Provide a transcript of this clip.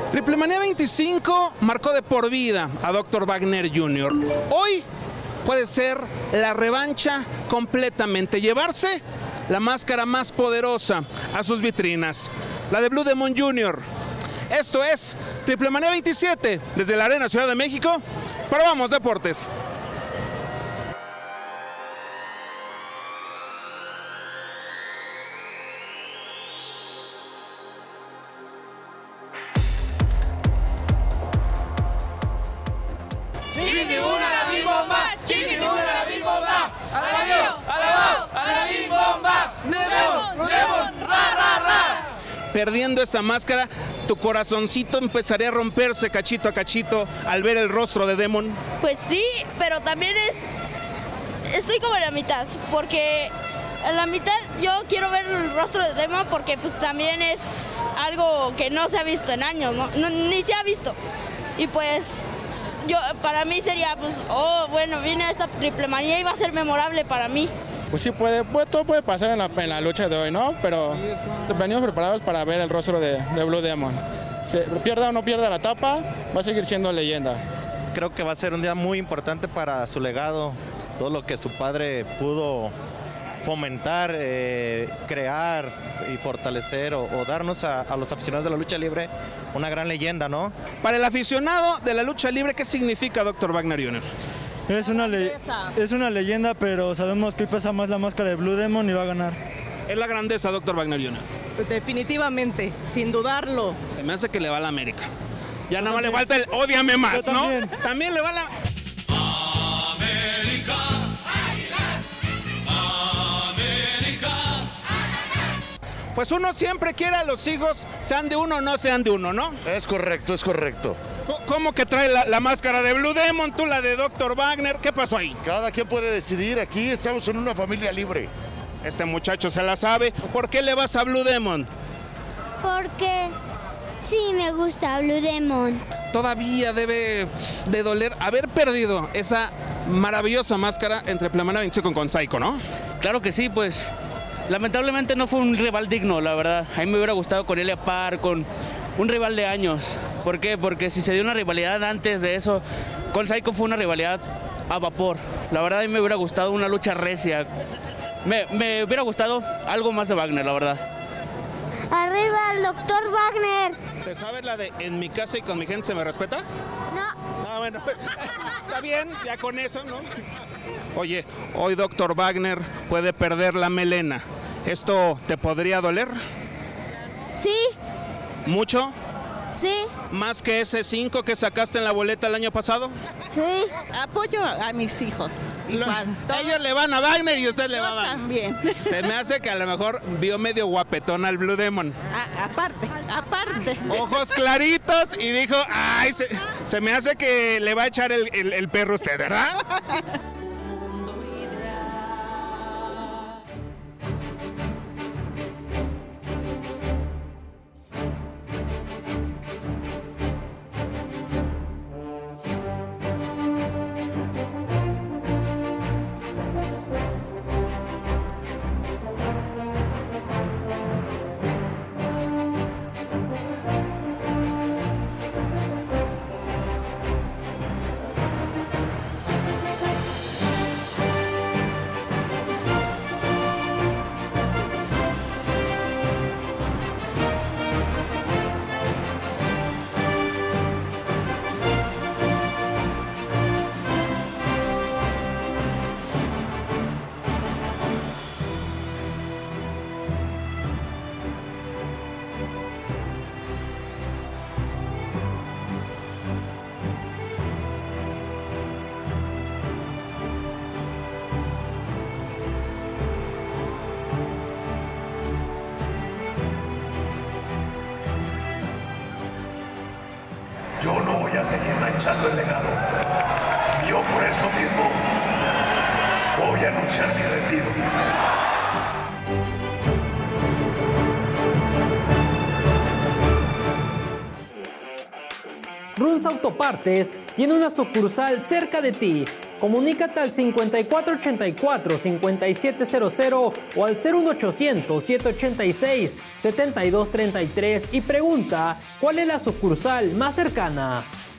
Triplemanía 25 marcó de por vida a Dr. Wagner Jr. Hoy puede ser la revancha completamente, llevarse la máscara más poderosa a sus vitrinas, la de Blue Demon Jr. Esto es Triplemanía 27 desde la Arena Ciudad de México para Vamos Deportes. Perdiendo esa máscara, tu corazoncito empezaría a romperse cachito a cachito al ver el rostro de Demon. Pues sí, pero también estoy como en la mitad, porque en la mitad yo quiero ver el rostro de Demon porque pues también es algo que no se ha visto en años, ni se ha visto. Y pues para mí sería pues, bueno, vine a esta Triplemanía y va a ser memorable para mí. Pues sí, todo puede pasar en la lucha de hoy, ¿no? Pero venimos preparados para ver el rostro de Blue Demon. Pierda o no pierda la etapa, va a seguir siendo leyenda. Creo que va a ser un día muy importante para su legado, todo lo que su padre pudo fomentar, crear y fortalecer o darnos a los aficionados de la lucha libre una gran leyenda, ¿no? Para el aficionado de la lucha libre, ¿qué significa Dr. Wagner Jr.? Es una leyenda, pero sabemos que pesa más la máscara de Blue Demon y va a ganar. Es la grandeza, Dr. Wagner Jr. Definitivamente, sin dudarlo. Se me hace que le va a la América. Ya nada más le falta el ódiame más, ¿no? También le va a la... América. América. Pues uno siempre quiere a los hijos, sean de uno o no sean de uno, ¿no? Es correcto, es correcto. ¿Cómo que trae la máscara de Blue Demon, tú la de Dr. Wagner? ¿Qué pasó ahí? Cada quien puede decidir, aquí estamos en una familia libre. Este muchacho se la sabe. ¿Por qué le vas a Blue Demon? Porque sí me gusta Blue Demon. Todavía debe de doler haber perdido esa maravillosa máscara entre Triplemanía 25 con Psycho, ¿no? Claro que sí, pues lamentablemente no fue un rival digno, la verdad. A mí me hubiera gustado con Elia Parr, con un rival de años. ¿Por qué? Porque si se dio una rivalidad antes de eso, con Psycho fue una rivalidad a vapor. La verdad a mí me hubiera gustado una lucha recia. Me hubiera gustado algo más de Wagner, la verdad. ¡Arriba el Dr. Wagner! ¿Te sabes la de en mi casa y con mi gente se me respeta? No. Ah, bueno, está bien, ya con eso, ¿no? Oye, hoy Dr. Wagner puede perder la melena. ¿Esto te podría doler? Sí. ¿Mucho? Sí. ¿Más que ese 5 que sacaste en la boleta el año pasado? Sí. Apoyo a mis hijos. Igual. Ellos le van a Wagner y usted le va a Wagner. También. Se me hace que a lo mejor vio medio guapetón al Blue Demon. Aparte. Ojos claritos y dijo, ay, se me hace que le va a echar el perro usted, ¿verdad? Yo no voy a seguir manchando el legado. Y yo por eso mismo voy a anunciar mi retiro. Runs Autopartes tiene una sucursal cerca de ti. Comunícate al 5484-5700 o al 01800-786-7233 y pregunta cuál es la sucursal más cercana.